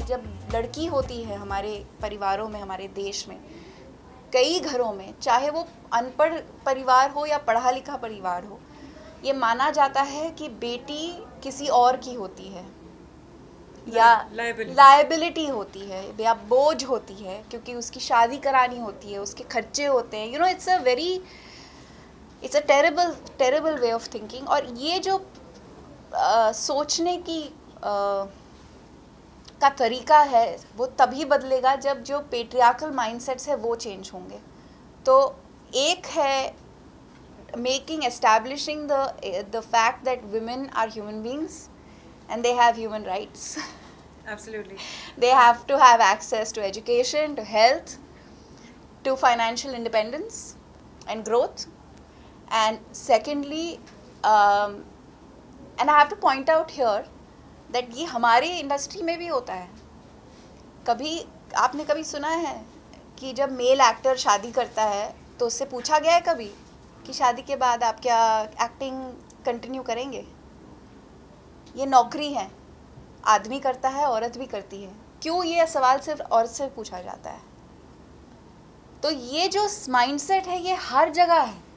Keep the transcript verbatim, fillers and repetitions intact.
जब लड़की होती है हमारे परिवारों में, हमारे देश में, कई घरों में, चाहे वो अनपढ़ परिवार हो या पढ़ा लिखा परिवार हो, ये माना जाता है कि बेटी किसी और की होती है या लायबिलिटी होती है या बोझ होती है, क्योंकि उसकी शादी करानी होती है, उसके खर्चे होते हैं। You know it's a very it's a terrible terrible way of thinking. और ये जो uh, सोचने की uh, का तरीका है वो तभी बदलेगा जब जो पेट्रियार्कल माइंडसेट्स है वो चेंज होंगे। तो एक है making establishing the the fact that women are human beings and they have human rights. Absolutely. They have to have access to education, to health, to financial independence and growth. And secondly, um, and I have to point out here that ये हमारी industry में भी होता है। कभी आपने कभी सुना है कि जब मेल एक्टर शादी करता है तो उससे पूछा गया है कभी कि शादी के बाद आप क्या एक्टिंग कंटिन्यू करेंगे? ये नौकरी है, आदमी करता है, औरत भी करती है। क्यों ये सवाल सिर्फ औरत से पूछा जाता है? तो ये जो माइंडसेट है ये हर जगह है।